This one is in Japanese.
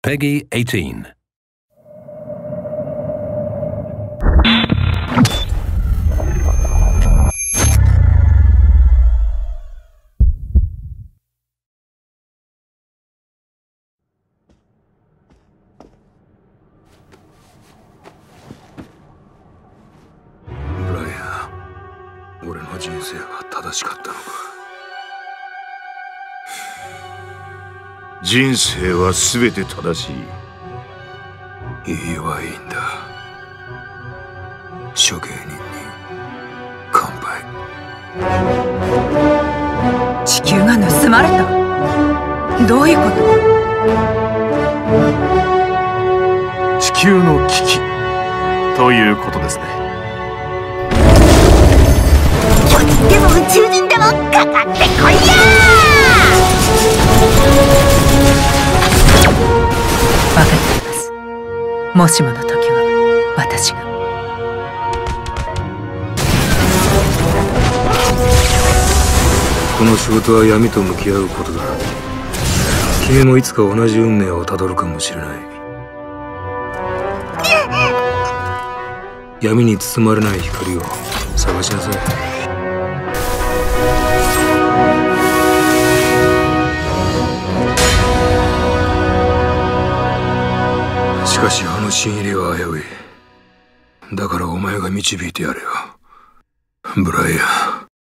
Peggy 18. ブライアン、俺の人生は正しかったのか。人生は全て正しい。いいはいいんだ。処刑人に乾杯。 地球が盗まれた？どういうこと？ 地球の危機ということですね。 巨人でも宇宙人でもかかってこいや！ 分かっています。もしもの時は私が。 この仕事は闇と向き合うことだ。君もいつか同じ運命をたどるかもしれない。闇に包まれない光を探しなさい。しかしあの新入りは危うい。だからお前が導いてやれよ、ブライアン。